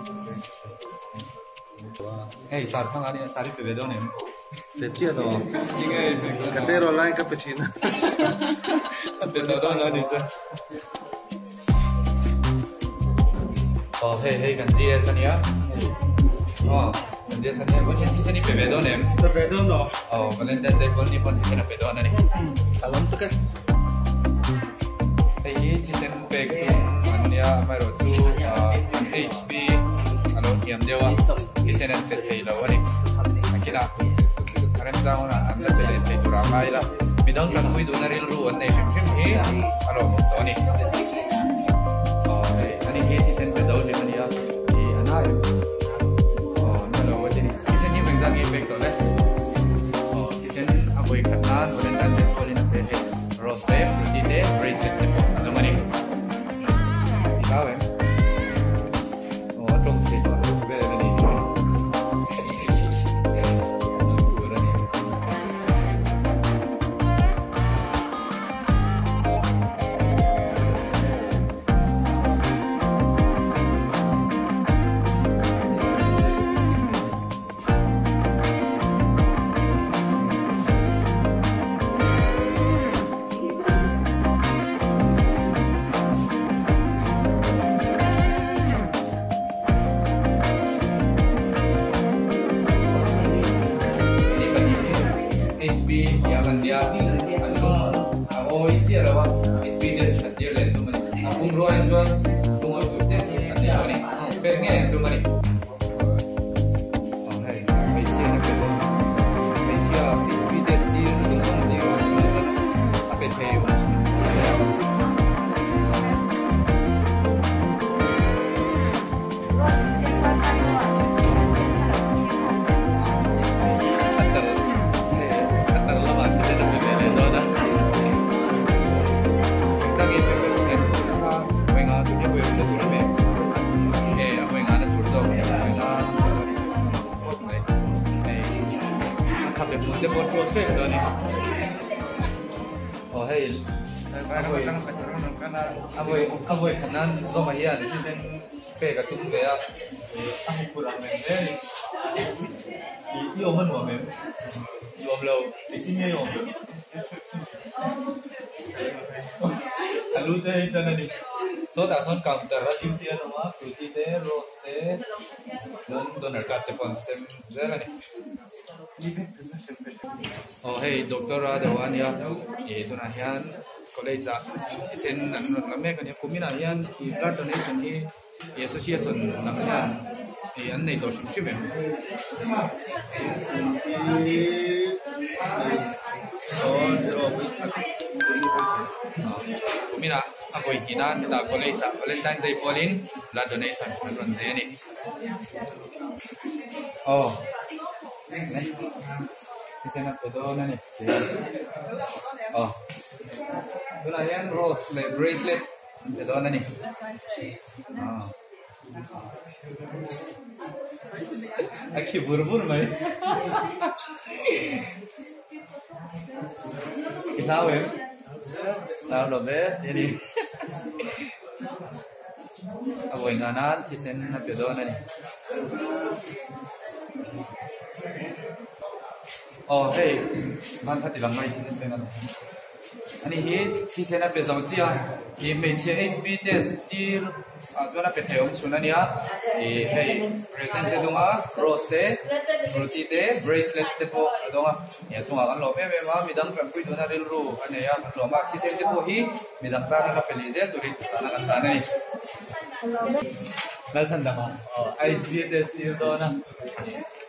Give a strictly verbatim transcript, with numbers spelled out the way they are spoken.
Hey, sar khang ani sari pe vedo ne. Te chia do. Inge Catero line cappuccino. pe do no ni cha. Oh, hey hey kan dia sania. Oh, kan dia sania pun ni sini pe vedo ne. Te vedo no. Oh, Valentine Day pun ni pun ni na vedo na ni. Alam tu kan. Hey, ni sen pe ania mai ro tu H P alo kiam dewa. Ni sen pe thei lo ni. Akira. Karena tahu na anda pede pe duramai la. Bidang kan kui do na ril ru an nei shim shim he. Alo so ni. Oh, hey, ani he ni sen pe do le mania. Ni anai. Oh, no lo wajini. Ni sen ni mengzang ni pe to le. Oh, ni sen apoi khatan Valentine Day poli na pe he. Rose day, fruity day, bracelet day. Ano mani? Ikaw eh. Oh, trong si to. Be ni. Dia oh itu adalah experience dia lah tu mana. Aku roh yang jual tunggu tu je ada ni. Pengen tu mana. Oh hai, macam ni tu. Macam experience dia tu tunggu dia. Apa saya urus. Dia buat proses tu ni. Oh hey, aboy, aboy, aboy kanan zoma hian ni sen pe ka tum be a. Ang kurang men ni. I yo man wa men. Yo lo, di sini yo. Alu te ita na ni. So da son counter ra tim tian wa, fruity te, rose te, don donar ka te pon sem zera ni. Oh hey, doktor ada wan ya, itu nahian college a, isen nan lame kan ya kumina hian i blood donation hi i association namanya i an nei to shim shim em. Kumina apoi hinan ta college a Valentine Day polin blood donation kan ni. Oh. Nih, di sana pedo na nih. Oh, belayan rose le bracelet pedo na nih. Oh, aki buru-buru mai. Tahu ya? Tahu loh be, jadi. Aku inganan di sana pedo na nih. Oh hey, mana tadi lama ini sih sana. Ani hi di sana bezau dia, di meja H B test di, tu na petayong sunan ya. Di hey, present tu nga, rose te, fruity te, bracelet te po, tu nga. Ya tu nga kan lope memang midang pergi tu na rilu, kan ya loma di sana te po hi, midang tanah na pelizer tu rit sana kan tanah ni. Nalsan dah mah. Oh, H B test di tu na.